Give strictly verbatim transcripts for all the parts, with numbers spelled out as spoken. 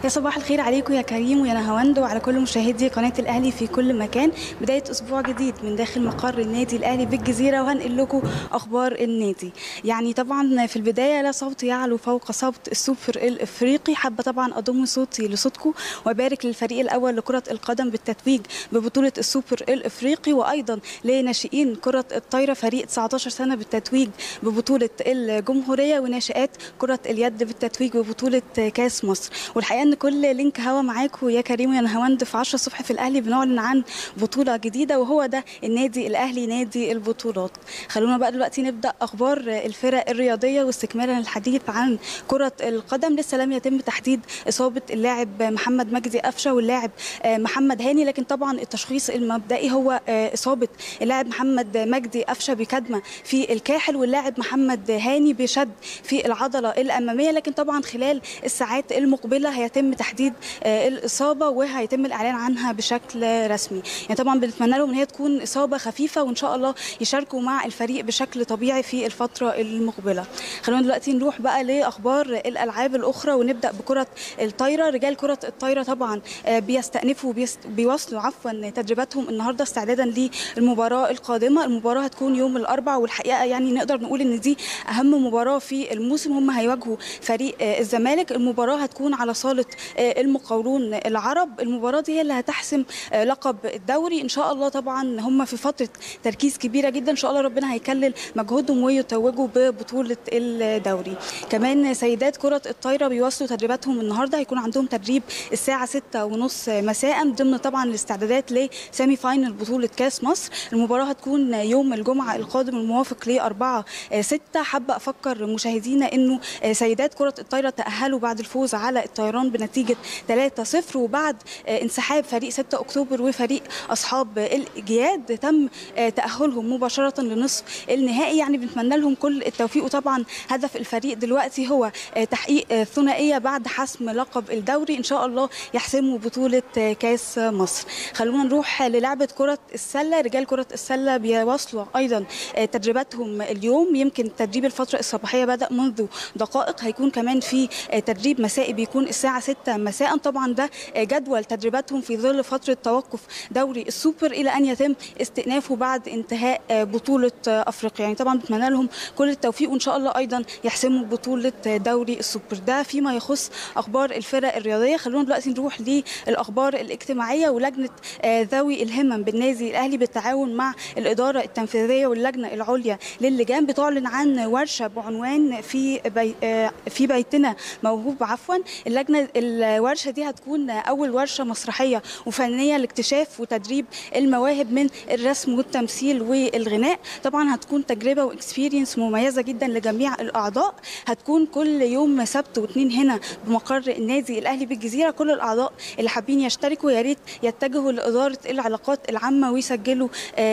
يا صباح الخير عليكم يا كريم ويا نهاوند وعلى كل مشاهدي قناة الأهلي في كل مكان. بداية أسبوع جديد من داخل مقر النادي الأهلي بالجزيرة، وهنقل لكم أخبار النادي. يعني طبعا في البداية لا صوت يعلو فوق صوت السوبر الإفريقي. حابة طبعا أضم صوتي لصوتكم وأبارك للفريق الأول لكرة القدم بالتتويج ببطولة السوبر الإفريقي، وأيضا لناشئين كرة الطايرة فريق تسعة عشر سنة بالتتويج ببطولة الجمهورية، وناشئات كرة اليد بالتتويج ببطولة كاس مصر. والحقيقة ان كل لينك هوا معاكم يا كريم ويا نهاوند في عشرة الصبح في الاهلي بنعلن عن بطوله جديده، وهو ده النادي الاهلي نادي البطولات. خلونا بقى دلوقتي نبدا اخبار الفرق الرياضيه، واستكمالا للحديث عن كره القدم. لسه لم يتم تحديد اصابه اللاعب محمد مجدي قفشه واللاعب محمد هاني، لكن طبعا التشخيص المبدئي هو اصابه اللاعب محمد مجدي قفشه بكدمه في الكاحل، واللاعب محمد هاني بشد في العضله الاماميه. لكن طبعا خلال الساعات المقبله هيتم تحديد الاصابه وهيتم الاعلان عنها بشكل رسمي. يعني طبعا بنتمنى لهم ان هي تكون اصابه خفيفه، وان شاء الله يشاركوا مع الفريق بشكل طبيعي في الفتره المقبله. خلونا دلوقتي نروح بقى لاخبار الالعاب الاخرى، ونبدا بكره الطايره. رجال كره الطايره طبعا بيستأنفوا بيواصلوا عفوا تدريباتهم النهارده استعدادا للمباراه القادمه. المباراه هتكون يوم الاربعاء، والحقيقه يعني نقدر نقول ان دي اهم مباراه في الموسم. هم هيواجهوا فريق الزمالك. المباراه هتكون على صاله المقاولون العرب. المباراه دي هي اللي هتحسم لقب الدوري ان شاء الله. طبعا هم في فتره تركيز كبيره جدا، ان شاء الله ربنا هيكلل مجهودهم ويتوجوا ببطوله الدوري. كمان سيدات كره الطايره بيواصلوا تدريباتهم النهارده، هيكون عندهم تدريب الساعه ستة وثلاثين مساء ضمن طبعا الاستعدادات لسيمي فاينل بطوله كاس مصر. المباراه هتكون يوم الجمعه القادم الموافق ل أربعة ستة. حابه افكر مشاهدينا انه سيدات كره الطايره تاهلوا بعد الفوز على الطيران بنتيجه ثلاثة صفر، وبعد انسحاب فريق ستة أكتوبر وفريق اصحاب الجياد تم تاهلهم مباشره لنصف النهائي. يعني بنتمنى لهم كل التوفيق، وطبعا هدف الفريق دلوقتي هو تحقيق ثنائيه بعد حسم لقب الدوري، ان شاء الله يحسموا بطوله كاس مصر. خلونا نروح للعبه كره السله. رجال كره السله بيواصلوا ايضا تدريباتهم اليوم. يمكن تدريب الفتره الصباحيه بدا منذ دقائق، هيكون كمان في تدريب مسائي بيكون الساعه ستة مساء. طبعا ده جدول تدريباتهم في ظل فتره توقف دوري السوبر الى ان يتم استئنافه بعد انتهاء بطوله افريقيا. يعني طبعا بتمنى لهم كل التوفيق، وان شاء الله ايضا يحسموا بطوله دوري السوبر. ده فيما يخص اخبار الفرق الرياضيه. خلونا دلوقتي نروح للاخبار الاجتماعيه. ولجنه ذوي الهمم بالنادي الاهلي بالتعاون مع الاداره التنفيذيه واللجنه العليا للجان بتعلن عن ورشه بعنوان في بي في بيتنا موهوب عفوا. اللجنه الورشه دي هتكون اول ورشه مسرحيه وفنيه لاكتشاف وتدريب المواهب من الرسم والتمثيل والغناء. طبعا هتكون تجربه واكسبيرينس مميزه جدا لجميع الاعضاء. هتكون كل يوم سبت واثنين هنا بمقر النادي الاهلي بالجزيره. كل الاعضاء اللي حابين يشتركوا يا ريت يتجهوا لاداره العلاقات العامه ويسجلوا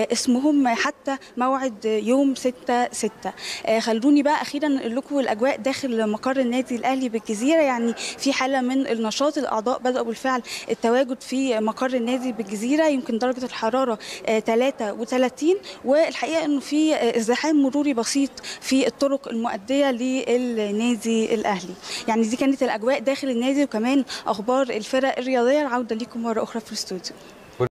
اسمهم حتى موعد يوم ستة ستة. خلوني بقى اخيرا نقول لكم الاجواء داخل مقر النادي الاهلي بالجزيره. يعني في حاله من النشاط، الاعضاء بداوا بالفعل التواجد في مقر النادي بالجزيره. يمكن درجه الحراره ثلاثة وثلاثين، والحقيقه انه في ازدحام مروري بسيط في الطرق المؤديه للنادي الاهلي. يعني دي كانت الاجواء داخل النادي، وكمان اخبار الفرق الرياضيه. العوده ليكم مره اخرى في الاستوديو.